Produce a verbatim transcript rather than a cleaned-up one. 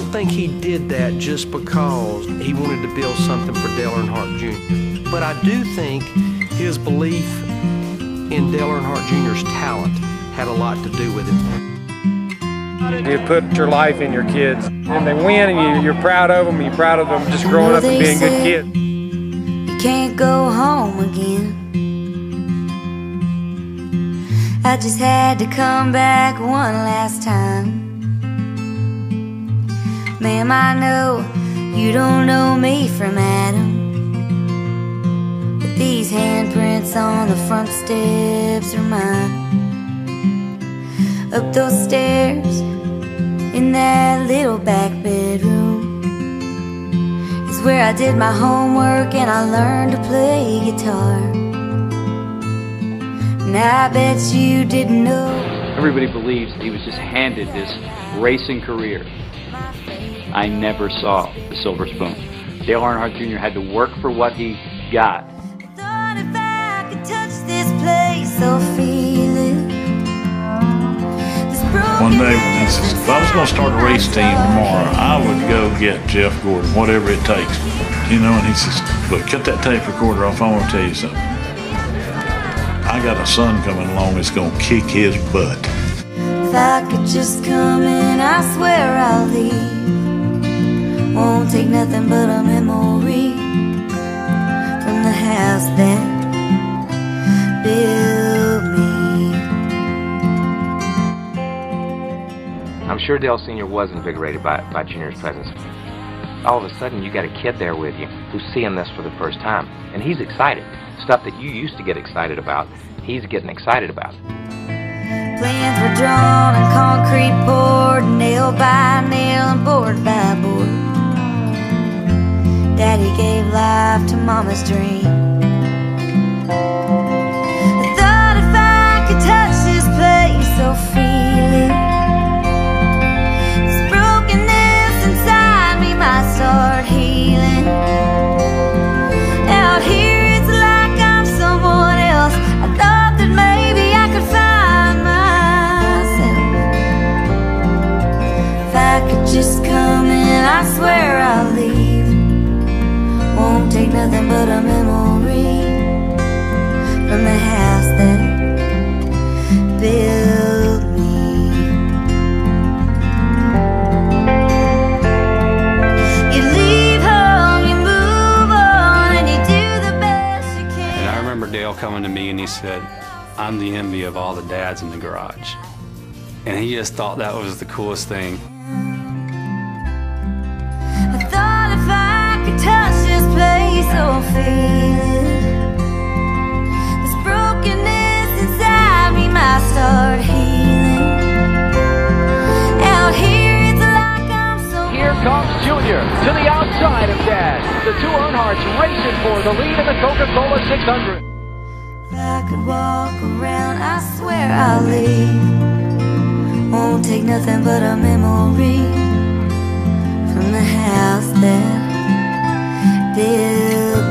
don't think he did that just because he wanted to build something for Dale Earnhardt Junior But I do think his belief in Dale Earnhardt Junior's talent had a lot to do with it. You put your life in your kids, and they win, and you, you're proud of them. You're proud of them just growing up and being good kids. You can't go home again. I just had to come back one last time. Ma'am, I know you don't know me from Adam, but these handprints on the front steps are mine. Up those stairs in that little back bedroom is where I did my homework and I learned to play guitar. Now I bet you didn't know. Everybody believes that he was just handed this racing career. I never saw the silver spoon. Dale Earnhardt Junior had to work for what he got. Thought if I could touch this place or feel it. One day, he says, if I was going to start a race team tomorrow, I would go get Jeff Gordon, whatever it takes. You know, and he says, but cut that tape recorder off, I want to tell you something. I got a son coming along that's going to kick his butt. If I could just come in, I swear I'll leave. Won't take nothing but a memory from the house that built me. I'm sure Dale Senior was invigorated by, by Junior's presence. All of a sudden, you got a kid there with you who's seeing this for the first time, and he's excited. Stuff that you used to get excited about, he's getting excited about. Plans were drawn and concrete poured, nail by nail and board by board. Daddy gave life to Mama's dream. I thought if I could touch this place or feel it, this brokenness inside me might start healing. Out here it's like I'm someone else. I thought that maybe I could find myself. If I could just come in, I swear I'll leave. Won't take nothing but a memory from the house that built me. You leave home, you move on, and you do the best you can. And I remember Dale coming to me and he said, I'm the envy of all the dads in the garage. And he just thought that was the coolest thing. I thought if I could touch this place or feel it, this brokenness inside me might start healing. Out here it's like I'm so. Here comes Junior to the outside of Dad. The two Earnhardts racing for the lead in the Coca-Cola six hundred. If I could walk around, I swear I'll leave. Won't take nothing but a memory from the house that built